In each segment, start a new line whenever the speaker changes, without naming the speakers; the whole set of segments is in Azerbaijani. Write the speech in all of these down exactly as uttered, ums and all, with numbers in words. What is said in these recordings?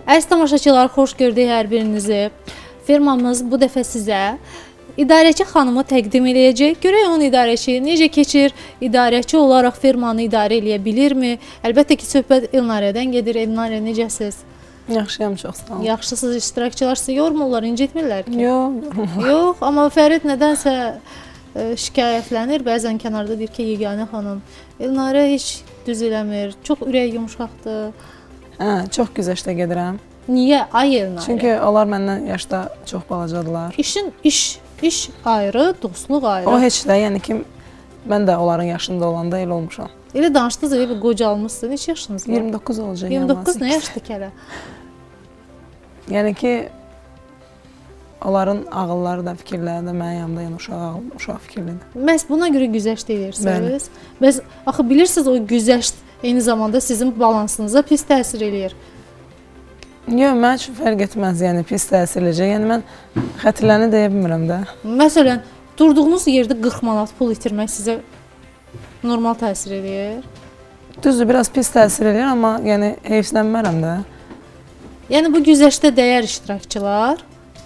Əziz tamaşaçılar, xoş gördük hər birinizi. Firmamız bu dəfə sizə idarəçi xanımı təqdim edəcək. Görək onun idarəçi necə keçir, idarəçi olaraq firmanı idarə eləyə bilirmi? Əlbəttə ki, söhbət Elnarədən gedir. Elnarə, necəsiz?
Yaxşıyam, çox sağ olun.
Yaxşısınız, iştirakçılar sizi yormurlar, incitmirlər ki?
Yox, yormur.
Yox, amma Fərid nədənsə ə, şikayətlənir. Bəzən kənarda deyir ki, yeganə xanım, Elnarə heç düz eləmir, çox ürək yumuşaqdır.
Hə, çox güzəştə gedirəm.
Niyə? Ay Elnarə.
Çünki onlar məndən yaşda çox balacadırlar.
İşin iş, iş ayrı, dostluq ayrı.
O heç də, yəni ki, mən də onların yaşında olanda elə olmuşam.
Elə danışdınız, elə bir qocalmışsınız. Neçə yaşınız var?
iyirmi doqquz olacaq.
iyirmi doqquz nə yaşdır ki hələ?
Yəni ki, onların ağılları da, fikirləri də mənim yanımda, yəni uşaq, uşaq fikirlidir.
Məhz buna görə güzəşt edirsiniz. Bəs axı bilirsiniz, o güzəşt eyni zamanda sizin balansınıza pis təsir eləyir.
Yox, mən üçün fərq etməz, yəni pis təsir eləyəcək. Yəni mən xətirlərini deyə bilmirəm də.
Məsələn, durduğunuz yerdə qırx manat pul itirmək sizə normal təsir eləyir?
Düzdür, biraz pis təsir eləyir, amma yəni heyfslənmərəm də.
Yəni bu güzəştə dəyər iştirakçılar?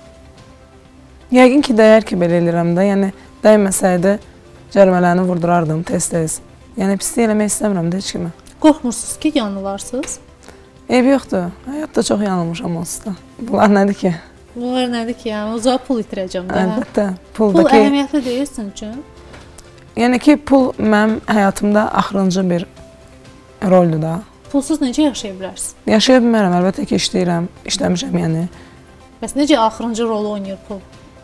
Yəqin ki, dəyər ki, belə eləyirəm də. Yəni dəyməsəydi cərimələrini vurdurardım tez-tez. Yəni pislik eləmək istəmirəm də heç kimə.
Qorxmursunuz ki, yanılarsınız?
Eybi yoxdur. Həyatda çox yanılmışam onsuz da. Bunlar nədir ki?
Bunlar nədir ki, yəni o zaman pul itirəcəm də.
Əlbəttə.
Pul
Puldakı...
əhəmiyyətli deyil sizin üçün?
Yəni ki, pul mənim həyatımda axırıncı bir roldür da.
Pulsuz necə yaşaya bilərsiniz?
Yaşaya bilmərəm, əlbəttə ki, işləyirəm, işləmişəm yəni.
Bəs necə axırıncı rolu oynayır pul?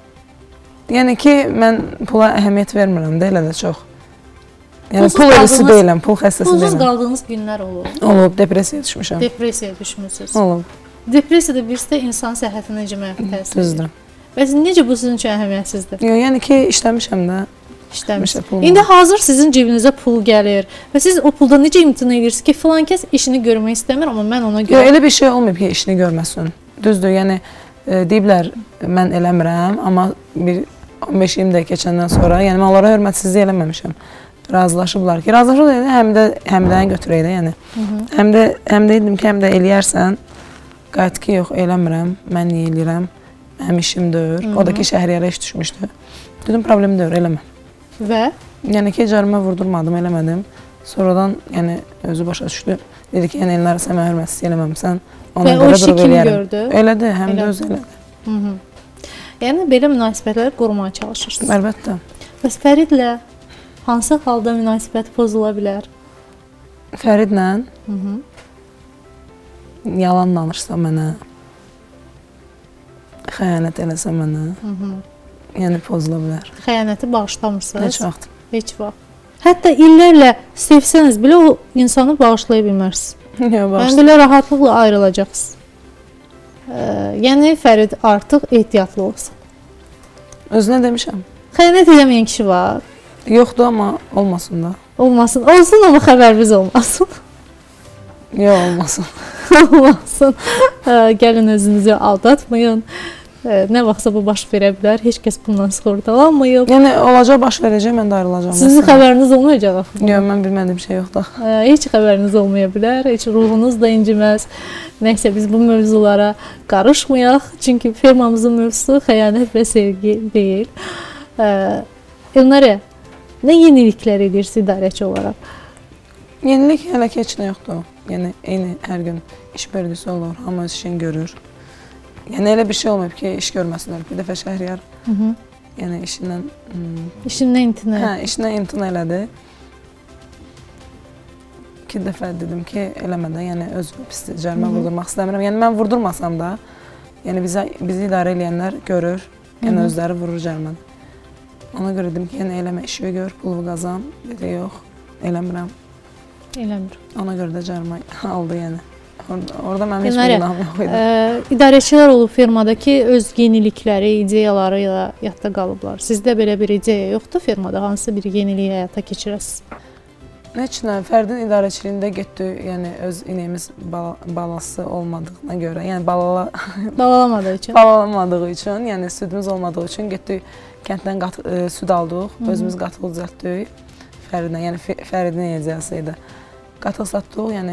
Yəni ki, mən pula əhəmiyyət vermirəm də elə də çox. Yəni
Pulsuz
pul
qaldığınız-
ölüsü deyiləm, pul xəstəsi
Pulsuz
deyiləm.
qaldığınız günlər olur.
Olub, depressiyaya düşmüşəm.
Depressiyaya düşmüsünüz.
Olub,
Depressiyada birisi insan səhhətinə necə mənfi təsir edir?
düzdür.
Bəs necə bu sizin üçün əhəmiyyətsizdir?
Yox, yəni ki, işləmişəm də.
İşləmişsiniz.
pulum
İndi
var.
hazır sizin cibinizə pul gəlir və siz o pulda necə imtina edirsiniz ki, filan kəs işini görmək istəmir, amma mən ona
Yox,
görə...
elə bir şey olmayıb ki, işini görməsin. Düzdür, yəni e, deyiblər mən eləmirəm, amma bir on beş iyirmi dəqiqə keçəndən sonra, yəni mən onlara hörmətsizlik eləməmişəm. Razılaşıblar ki, razılaşıblar yəni həm də həmdən götürək də, yəni. Hı -hı. Həm də həm də dedim ki, həm də eləyərsən, qayıt ki, yox, eləmirəm, mən niyə eləyirəm? Mənim işim deyil. O da ki, şəhriyara iş düşmüşdü. Dedim, problem deyil, eləmə.
Və?
Yəni ki, cərimə vurdurmadım, eləmədim. Sonradan, yəni özü başa düşdü. Dedi ki, yəni Elnarə, sən mənə hörmətsizlik eləməmsən, ona
Və o
görə
işi
durub
kim
eləyərəm.
gördü?
Elədi, həm də
Elədi.
özü elədi.
Hı -hı. Yəni belə münasibətləri qorumaya çalışırsınız.
Əlbəttə.
Bəs Fəridlə hansı halda münasibət pozula bilər?
Fəridlə
Hı -hı.
yalan danışsa mənə, xəyanət eləsə mənə,
Hı -hı.
yəni pozula bilər.
Xəyanəti bağışlamırsınız?
Heç vaxt.
Heç vaxt. Hətta illərlə sevsəniz belə o insanı bağışlaya bilmərsiniz.
Yox,
Yəni
baş.
belə rahatlıqla ayrılacaqsınız. Ee, yəni Fərid artıq ehtiyatlı olsun.
Özünə demişəm.
Xəyanət eləməyən kişi var.
Yoxdur, amma olmasın da.
Olmasın. Olsun, amma xəbərimiz olmasın.
Yox, olmasın.
Olmasın. Hə, gəlin özünüzü aldatmayın. Ee, nə vaxtsa bu baş verə bilər. Heç kəs bundan sığortalanmayıb.
Yəni olacaq, baş verəcək, mən də ayrılacağam.
Sizin
məsələn.
xəbəriniz olmayacaq axı.
Yox, mən bilmədiyim şey yoxdur.
Ee, heç xəbəriniz olmaya bilər. Heç ruhunuz da inciməz. Nəysə biz bu mövzulara qarışmayaq. Çünki firmamızın mövzusu xəyanət və sevgi deyil. Ee, Elnarə, nə yeniliklər edirsiniz idarəçi olaraq?
Yenilik hələ ki heç nə yoxdur. Yəni eyni hər gün iş bölgüsü olur, hamı öz işini görür. Yəni elə bir şey olmayıb ki, iş görməsinlər. Bir dəfə Şəhriyar,
Hı -hı.
yəni işindən, hmm,
İşindən imtina.
hə, işindən imtina elədi. İki dəfə dedim ki, eləmə də, yəni öz pisli cərimə vurdurmaq istəmirəm. Yəni mən vurdurmasam da, yəni bizə bizi idarə edənlər görür, yəni özləri vurur cəriməni. Ona görə dedim ki, yəni eləmə, işi gör, pulu qazan. Dedi, yox, eləmirəm.
Eləmir.
Ona görə də cərimə aldı, yəni. Orada, orada mənim heç
Elnarə,
bir günahım yox idi.
e, idarəçilər olub firmada ki, öz yenilikləri, ideyaları ilə yadda qalıblar. Sizdə belə bir ideya yoxdur firmada? Hansı bir yeniliyi həyata keçirəsiniz?
Heç nə, Fərdin idarəçiliyində getdi, yəni öz inəyimiz bala, balası olmadığına görə, yəni balala,
Balalamadığı üçün.
balalamadığı üçün, yəni südümüz olmadığı üçün getdik, kənddən qat, e, süd aldıq, Hı -hı. özümüz qatıq düzəltdik Fəridlə, yəni Fəridin ideyası idi. Qatıq satdıq, yəni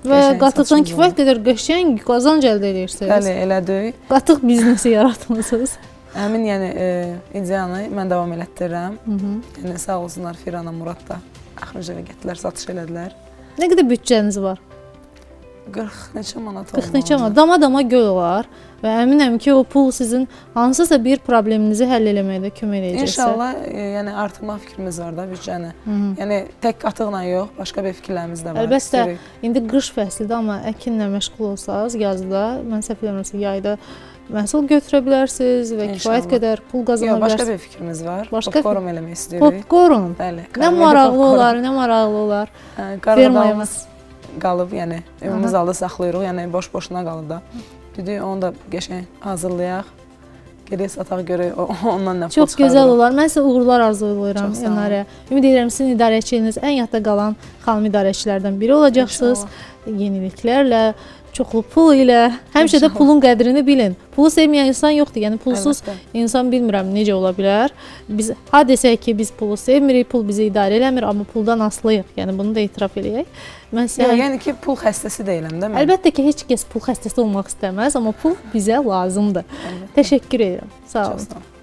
Və
Qəşəng
qatıqdan
satışımız
kifayət qədər qəşəng qazanc əldə edirsiniz.
Bəli, elədir.
Qatıq biznesi yaratmısınız.
Həmin yəni e, ideyanı mən davam elətdirirəm.
Hı -hı.
Yəni sağ olsunlar Firana, Murad da axırıncı getdilər, satış elədilər.
Nə qədər büdcəniz var?
qırx neçə manat olmalı.
qırx neçə manat. Dama-dama göl olar və əminəm ki, o pul sizin hansısa bir probleminizi həll eləməkdə kömək edəcəksə.
İnşallah e, yəni artırma fikrimiz var da büdcəni.
Hı -hı.
Yəni tək qatıqla yox, başqa bir fikirlərimiz də var.
Əlbəttə,
İstirik.
indi qış fəslidir, amma əkinlə məşğul olsanız, yazda, mən səhv eləmirəmsə, yayda məhsul götürə bilərsiniz və kifayət qədər pul qazana
Yox, başqa
bilərsiniz.
bir fikrimiz var.
Başqa
Popcorn eləmək istəyirik.
Popcorn.
Bəli.
Nə maraqlı olar, nə maraqlı olar.
Qarabağımız qalıb, yəni evimiz aldı saxlayırıq, yəni boş-boşuna qalıb da. Dedik, onu da qəşəng hazırlayaq. Gedək sataq görək, ondan nə pul
Çox gözəl olar. Mən sizə uğurlar arzulayıram Elnarə. Ümid edirəm sizin idarəçiliyiniz ən yadda qalan xanım idarəçilərdən biri olacaqsınız. Yeniliklərlə, çoxlu pul ilə, həmişə də pulun qədrini bilin. Pulu sevməyən insan yoxdur. Yəni pulsuz insan bilmirəm necə ola bilər. Biz ha desək ki, biz pulu sevmirik, pul bizi idarə eləmir, amma puldan asılıyıq. Yəni bunu da etiraf eləyək. Mən sizə
Yox, yəni ki, pul xəstəsi deyiləm də mən.
Əlbəttə ki, heç kəs pul xəstəsi olmaq istəməz, amma pul bizə lazımdır. Təşəkkür edirəm. Sağ olun.